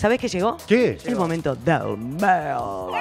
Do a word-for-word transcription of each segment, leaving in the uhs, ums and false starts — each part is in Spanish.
¿Sabés qué llegó? ¿Qué? El momento del mail.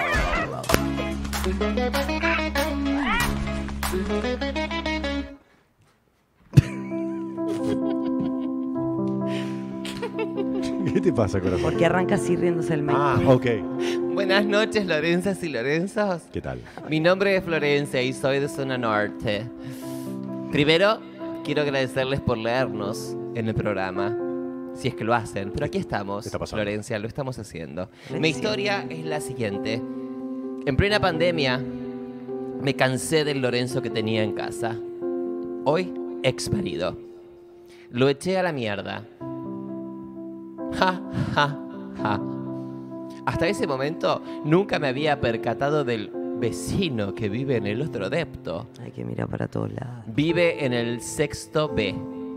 ¿Qué te pasa, corazón? Porque arranca así riéndose el mail. Ah, ok. Buenas noches, Lorenzas y Lorenzos. ¿Qué tal? Mi nombre es Florencia y soy de Zona Norte. Primero, quiero agradecerles por leernos en el programa. Si es que lo hacen. Pero aquí estamos, ¿Qué está pasando? Florencia, lo estamos haciendo. Florencia. Mi historia es la siguiente. En plena pandemia, me cansé del Lorenzo que tenía en casa. Hoy, ex marido. Lo eché a la mierda. Ja, ja, ja. Hasta ese momento, nunca me había percatado del vecino que vive en el otro depto. Hay que mirar para todos lados. Vive en el sexto B.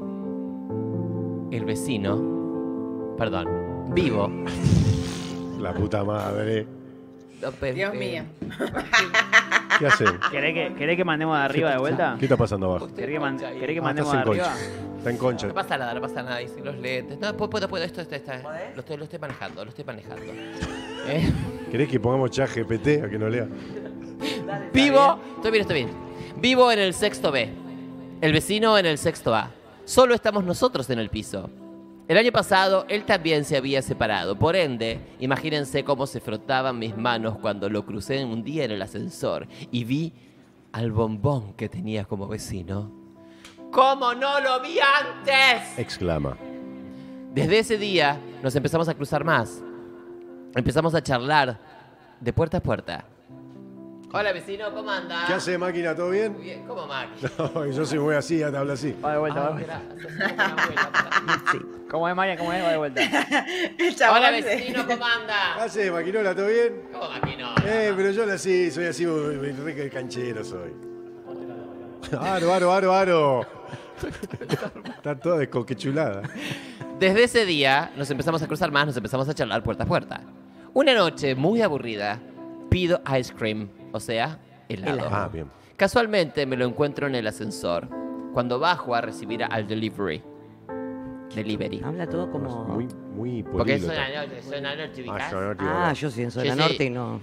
El vecino... Perdón. Vivo. La puta madre. No, pe- Dios pe- mío. ¿Qué hacen? ¿Querés que, ¿Querés que mandemos de arriba de vuelta? ¿Qué está pasando abajo? Usted ¿Querés que, man- concha ahí. ¿querés que Ah, mandemos estás de en arriba? concha. Está en concha. No pasa nada, no pasa nada. Y sin los lentes. No, puedo, puedo, puedo. Esto, esto, esto, esto. Lo estoy, lo estoy manejando, lo estoy manejando. ¿Eh? ¿Querés que pongamos chat G P T a que no lea? Vivo... Estoy bien, estoy bien. Vivo en el sexto B. El vecino en el sexto A. Solo estamos nosotros en el piso. El año pasado, él también se había separado. Por ende, imagínense cómo se frotaban mis manos cuando lo crucé un día en el ascensor y vi al bombón que tenía como vecino. ¿Cómo no lo vi antes? Exclama. Desde ese día nos empezamos a cruzar más. Empezamos a charlar de puerta a puerta. Hola vecino, ¿cómo andás? ¿Qué hace, máquina? ¿Todo bien? Bien, ¿cómo máquina? No, yo soy muy así, ya te hablo así. Va de vuelta, va de Ay, vuelta. mirá, sos una abuela, pará. Sí. ¿Cómo es, María? ¿Cómo es? Va de vuelta. El chabón Hola se- vecino, ¿cómo ¿Qué anda? hace, maquinola? ¿Todo bien? ¿Cómo maquino? Eh, pero yo así, soy así, muy- muy re canchero soy. Aro, aro, aro, aro. Está todo descoquechulada. Desde ese día nos empezamos a cruzar más, nos empezamos a charlar puerta a puerta. Una noche muy aburrida, pido ice cream, o sea, helado. Ah, bien. Casualmente me lo encuentro en el ascensor, cuando bajo a recibir al delivery. Delivery. Habla todo como... Muy, muy Porque es políglota. zona norte, zona norte, Ah, ubicás. yo no te Ah, yo sí en zona Sí, sí. norte y no...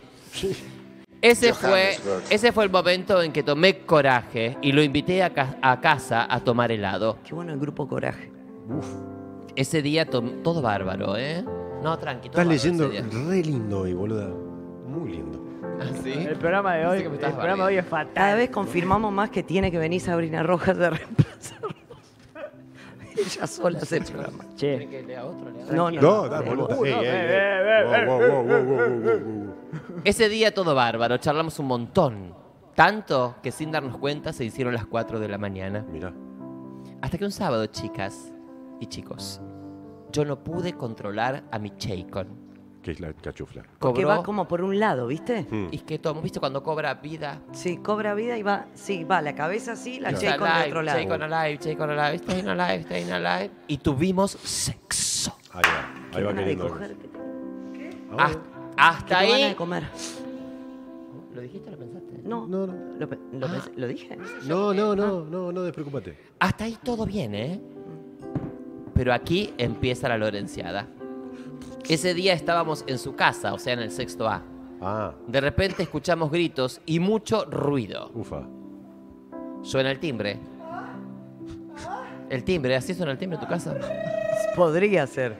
Ese fue, ese fue el momento en que tomé coraje y lo invité a, ca- a casa a tomar helado. Qué bueno el grupo Coraje. Ese día tom- todo bárbaro, ¿eh? No, tranqui, todo Estás bárbaro leyendo ese día. re lindo hoy, boluda. Muy lindo. ¿Ah, sí? El programa de hoy, Dice que me el estás programa de hoy es Cada fatal. vez confirmamos más que tiene que venir Sabrina Rojas a reemplazarnos. Ella sola hace el programa. Che, que lea otro? Lea otro? No, no. No, no, da, de boluda. vos. Ey, ey, eh, ey. eh, Wow, wow, wow, wow, wow, wow, wow. Ese día todo bárbaro, charlamos un montón. Tanto que sin darnos cuenta se hicieron las cuatro de la mañana. Mirá. Hasta que un sábado, chicas y chicos, yo no pude controlar a mi Chaycon. ¿Qué es la cachufla? Porque Cobró, va como por un lado, ¿viste? Mm. y que tomo, ¿viste cuando cobra vida? Sí, cobra vida y va... Sí, va la cabeza así, la Claro. J con el otro lado. Chaycon alive, Chaycon alive, staying alive, staying alive. Y tuvimos sexo. Ahí va. Ahí va Ganas de queriendo. coger, que te- Ah, Hasta, hasta que te ganas ahí. de comer. ¿Lo dijiste o lo pensaste? No, No, no. ¿Lo, pe- lo Ah. pensé- ¿lo dije? No, no, no, no, no despreocupate. Hasta ahí todo bien, ¿eh? Pero aquí empieza la lorenciada. Ese día estábamos en su casa, o sea, en el sexto A. Ah, De repente escuchamos gritos y mucho ruido. ufa. Suena el timbre. El timbre, ¿así suena el timbre en tu casa? Podría ser.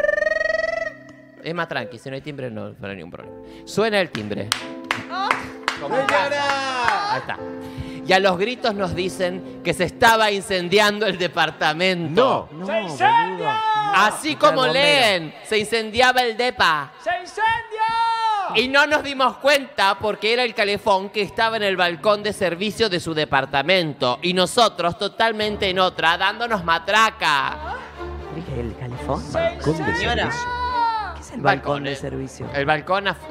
Es más tranqui, si no hay timbre no, no hay ningún problema. Suena el timbre. Como en casa. Ahí está. Y a los gritos nos dicen que se estaba incendiando el departamento. No. No, boludo. Así Está el como bombero. leen, se incendiaba el depa. ¡se incendia! Y no nos dimos cuenta porque era el calefón que estaba en el balcón de servicio de su departamento. Y nosotros totalmente en otra, dándonos matraca. ¿Dije el calefón? Balcón de Señora. servicio. ¿Qué es el balcón Balcón, de eh. servicio? El balcón... af-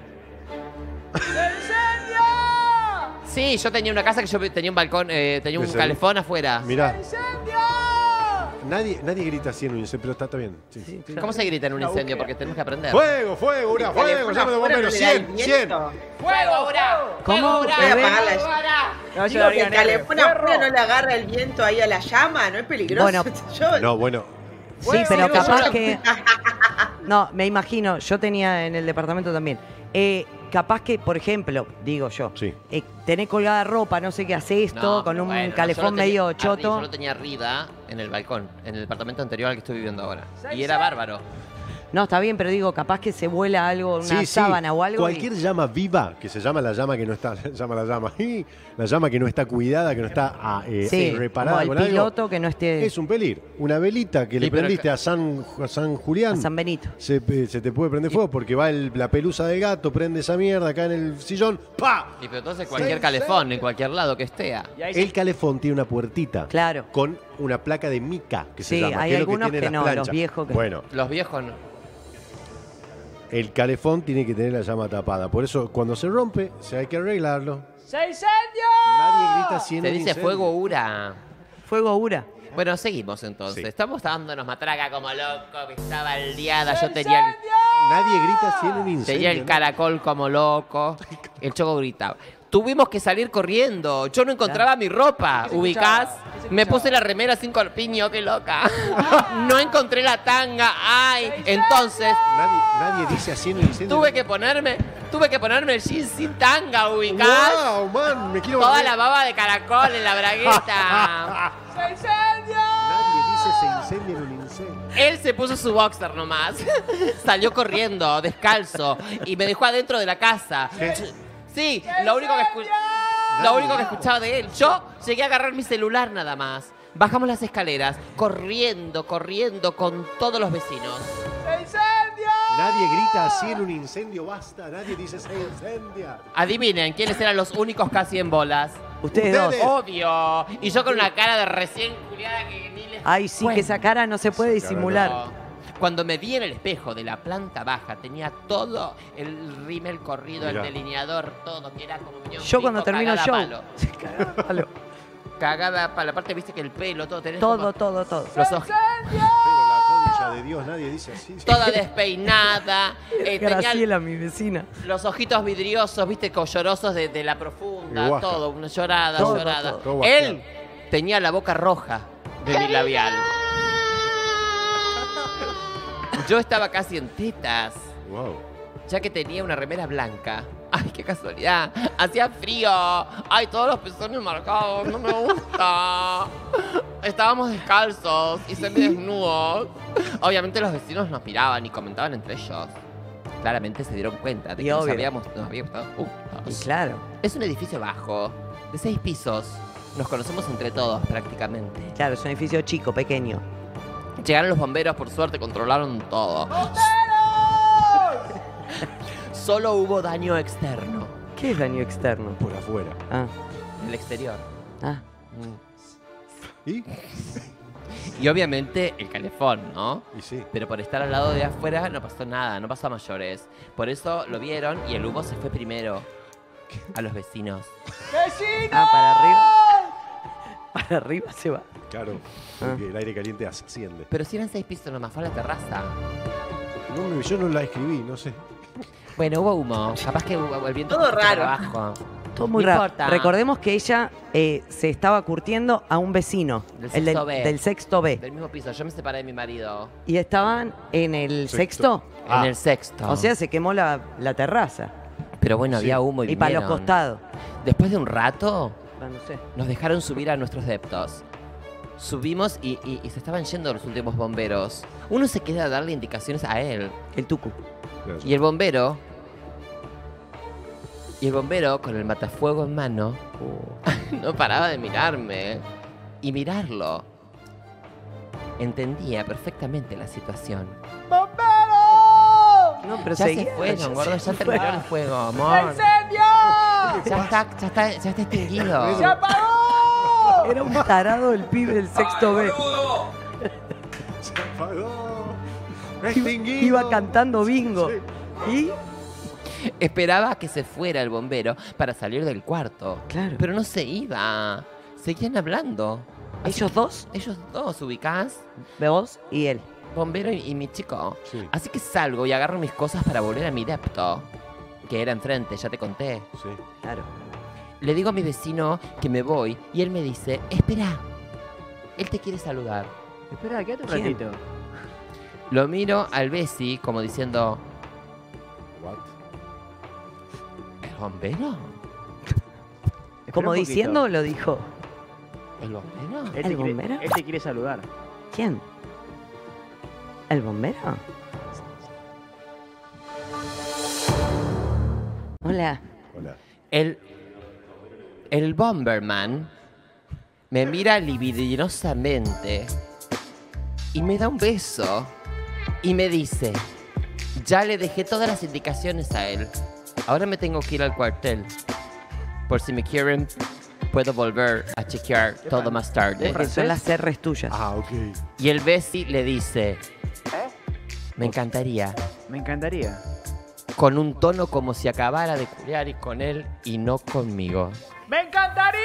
Sí, yo tenía una casa que yo tenía un balcón, eh, tenía un ¿De servi- calefón afuera. Mirá. Nadie, nadie grita así en un incendio, pero está, está bien. Sí. Sí, ¿Cómo claro. se grita en un incendio? Porque tenemos que aprender. ¡Fuego, fuego, una, fuego! Teléfono ¡Llame de afuera, bomberos! no le da el ¡cien! ¡cien! viento. ¡Fuego ahora! ¿Cómo? ¡Fuego ahora! Voy a apagar la- ¡Fuego ahora! No, yo Digo daría que el negro. calefón afuera no le agarra el viento ahí a la llama, ¿no es peligroso? Bueno. Yo- No, bueno. Sí, pero Fuego, capaz yo- que... No, me imagino, yo tenía en el departamento también. Eh, capaz que, por ejemplo, digo yo, Sí. eh, tenés colgada ropa, no sé qué, hace esto No, con un bueno, no, calefón yo lo tenía- medio arri- choto. Yo lo tenía arriba, en el balcón, en el departamento anterior al que estoy viviendo ahora. Y era bárbaro. No, está bien, pero digo, capaz que se vuela algo, una Sí, sí. sábana o algo. y- Cualquier llama viva, que se llama la llama que no está, llama la llama, la llama que no está cuidada, que no está ah, eh, Sí, eh, reparada como el con algo, piloto que no esté es un peligro. Una velita que Sí, le pero prendiste ca- a San, a San Julián, a San Benito. se, pe- se te puede prender fuego porque va el- la pelusa del gato, prende esa mierda acá en el sillón, ¡pa! Y pero entonces cualquier Sí, calefón, sí. en cualquier lado que esté. Y ahí sí. El calefón tiene una puertita Claro. con una placa de mica que se Sí, llama. hay que es lo que algunos tienen que las no, los planchas. viejos que- Bueno, Los viejos no. el calefón tiene que tener la llama tapada. Por eso, cuando se rompe, se hay que arreglarlo. ¡Se incendió! Nadie grita si en Se un dice incendio. fuego ura. Fuego Ura. Bueno, seguimos entonces. Sí. Estamos dándonos matraca como loco, que estaba al liada. Yo tenía el, Nadie grita si en un incendio. tenía el ¿no? caracol como loco. El choco gritaba. Tuvimos que salir corriendo. Yo no encontraba mi ropa. ¿Ubicás? Me puse la remera sin corpiño, qué loca. No encontré la tanga. Ay, entonces Nadie, nadie dice así en un incendio. tuve que ponerme, tuve que ponerme el jean sin tanga, ¿ubicás? ¡Wow, man! Me quiero Toda volver. la baba de caracol en la bragueta. ¡Se incendió! Nadie dice se incendia en un incendio. Él se puso su boxer nomás. Salió corriendo, descalzo, y me dejó adentro de la casa. Sí, lo único que escu- lo único que escuchaba de él. Yo llegué a agarrar mi celular nada más. Bajamos las escaleras, corriendo, corriendo con todos los vecinos. ¡Se incendió! Nadie grita así en un incendio, basta. Nadie dice se incendia. Adivinen quiénes eran los únicos casi en bolas. Ustedes dos. Ustedes. Obvio. Y yo con una cara de recién culiada que ni les Ay, sí, que cuento. esa cara no se puede Esa cara disimular. No. Cuando me vi en el espejo de la planta baja, tenía todo el rímel corrido, Mirá. el delineador, todo, que era como un Yo cuando pico, termino el cagada show. a palo. Cagada a palo. Cagada para la parte, viste que el pelo, todo tenés Todo, como todo, todo. los ojos, Pero la concha de Dios, nadie dice así. toda despeinada, eh, tenía Graciela, mi vecina. los ojitos vidriosos, viste, collorosos de, de la profunda, Y guasca. todo, una llorada, Todo, llorada. todo. Todo guasqueado. Él tenía la boca roja de mi labial. Yo estaba casi en tetas, Wow. ya que tenía una remera blanca. Ay, qué casualidad. Hacía frío. Ay, todos los pezones marcados. No me gusta. Estábamos descalzos y semidesnudos. Obviamente los vecinos nos miraban y comentaban entre ellos. Claramente se dieron cuenta de Y que nos obvio. habíamos, nos habíamos estado Y juntos. claro, Es un edificio bajo, de seis pisos. Nos conocemos entre todos prácticamente. claro, es un edificio chico, pequeño. Llegaron los bomberos, por suerte, controlaron todo. Solo hubo daño externo. ¿Qué es daño externo? Por afuera. Ah, El exterior. ah. ¿Y? Y obviamente el calefón, ¿no? Y sí. Pero por estar al lado de afuera no pasó nada, no pasó a mayores. Por eso lo vieron y el humo se fue primero a los vecinos. ¡Vecino! Ah, para arriba. Para arriba se va. Claro. Ah. Porque el aire caliente asciende. Pero si eran seis pisos nomás, fue a la terraza. No, me- yo no la escribí, no sé. Bueno, hubo humo. Capaz que hubo el viento Todo fue para raro. abajo. Todo muy No raro. importa. Recordemos que ella eh, se estaba curtiendo a un vecino. Del el sexto B. del sexto B. Del mismo piso. Yo me separé de mi marido. Y estaban en el Sexto. sexto. Ah. En el sexto. O sea, se quemó la, la terraza. Pero bueno, Sí. había humo y Y para los vinieron. costados. Después de un rato, Ah, no sé. nos dejaron subir a nuestros deptos. Subimos y, y- y se estaban yendo los últimos bomberos. Uno se queda a darle indicaciones a él. El tucu. Claro. Y el bombero... Y el bombero, con el matafuego en mano, no paraba de mirarme. Y mirarlo. Entendía perfectamente la situación. No, pero Ya seguía, se fueron, ya gordo. se Ya fue. terminó el fuego, ¡Se amor. incendió! Ya está, ya está, ya está extinguido. ¡Se apagó! Era un tarado el pibe del sexto B. Se apagó. Iba, Extinguido. iba cantando bingo. Sí. Y Esperaba que se fuera el bombero para salir del cuarto. Claro. Pero no se iba. Seguían hablando. Así- ellos dos, Ellos dos, ubicás. vos y él. Bombero y, y mi chico. Sí. Así que salgo y agarro mis cosas para volver a mi depto. Que era enfrente, ya te conté. Sí. Claro. Le digo a mi vecino que me voy y él me dice, espera. Él te quiere saludar. Espera, quédate un ¿Quién? ratito. Lo miro al Bessie como diciendo, What? ¿el bombero? Espera Como un poquito. diciendo, lo dijo. ¿El bombero? Él ¿El te quiere- bombero? Él te quiere saludar. ¿Quién? ¿El bombero? Hola. Hola. El, el Bomberman me mira libidinosamente y me da un beso y me dice, ya le dejé todas las indicaciones a él. Ahora me tengo que ir al cuartel. Por si me quieren, puedo volver a chequear todo más tarde. Porque son las R's tuyas. Ah, ok. Y el Bessie le dice, me encantaría. Me encantaría. Con un tono como si acabara de culiar y con él y no conmigo. ¡Me encantaría!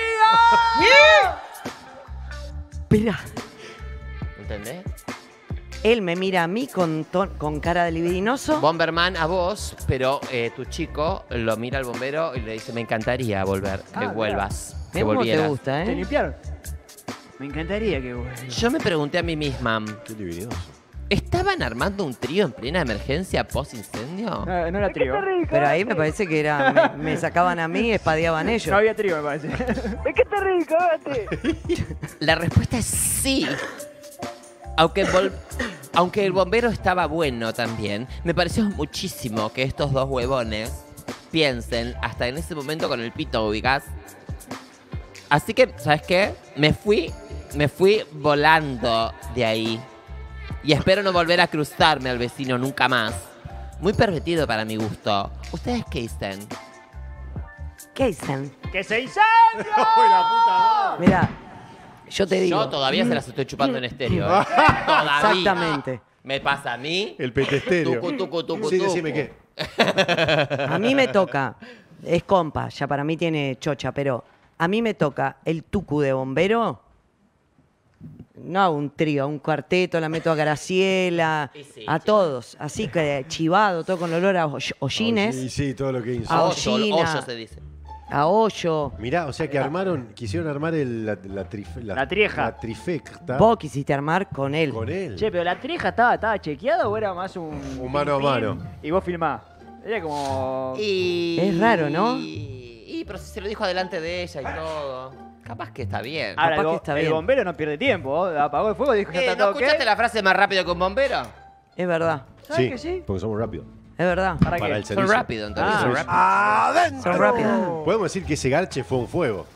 Espera. ¿Entendés? Él me mira a mí con, ton- con cara de libidinoso. Bomberman a vos, pero eh, tu chico lo mira al bombero y le dice, me encantaría volver, que Ah, mira. vuelvas, que Mirá cómo te volvieras. gusta, ¿Te ¿eh? limpiaron? Me encantaría que... Yo me pregunté a mí misma, Qué divinoso. ¿estaban armando un trío en plena emergencia post-incendio? No, no era trío. Pero ahí me parece que era. Me, me sacaban a mí y espadeaban ellos. No había trío, me parece. ¡Es que está rico, vete! La respuesta es sí. Aunque el, vol- aunque el bombero estaba bueno también, me pareció muchísimo que estos dos huevones piensen hasta en ese momento con el pito, ubicás. Así que, ¿sabes qué? Me fui, me fui volando de ahí. Y espero no volver a cruzarme al vecino nunca más. Muy pervertido para mi gusto. ¿Ustedes qué dicen? ¿Qué dicen? ¡Que se incendia! ¡Ay, la puta madre! Mira, yo te digo. Yo todavía se las estoy chupando en estéreo. ¿eh? Todavía. Exactamente. Me pasa a mí. El petestéreo. Tucu, tucu, tucu, Sí, tucu. decime qué. A mí me toca. Es compa, ya para mí tiene chocha, pero a mí me toca el tucu de bombero. No a un trío, a un cuarteto, la meto a Graciela, Y sí, a sí. todos. Así que chivado, todo con olor a hoy- hollines, Sí, sí, todo lo que hizo. Ah, A hoyo, Ollina. hoyo se dice. a hoyo. Mirá, o sea que armaron, quisieron armar el, la, la, trife- La trieja. La trifecta Vos quisiste armar con él. con él. Che, pero la trieja estaba, estaba chequeada o era más un. Un mano a pin, pin, mano. Y vos filmás. Era como. Y... Es raro, ¿no? Y, y- pero si se lo dijo delante de ella y todo. Capaz que está bien. Ahora, capaz el, bo- que está el bien. bombero no pierde tiempo. ¿eh? Apagó el fuego y dijo: Eh, ¿Ya ¿No está todo ok? escuchaste la frase más rápido que un bombero? Es verdad, ¿Sabes Sí, que sí? porque somos rápidos. es verdad. ¿Para, Para qué? el Son servicio. rápido, entonces. Ah. Son rápido. Son rápidos. Podemos decir que ese garche fue un fuego.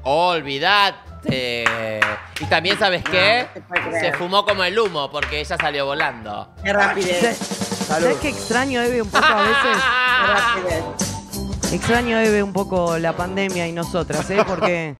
Olvídate. Y también, ¿sabes qué? No, no se puede creer. Se fumó como el humo porque ella salió volando. Qué rapidez. ¿Sabes qué extraño, Eve, un poco a veces? Qué rapidez. Extraño, Eve, un poco la pandemia y nosotras, ¿eh? Porque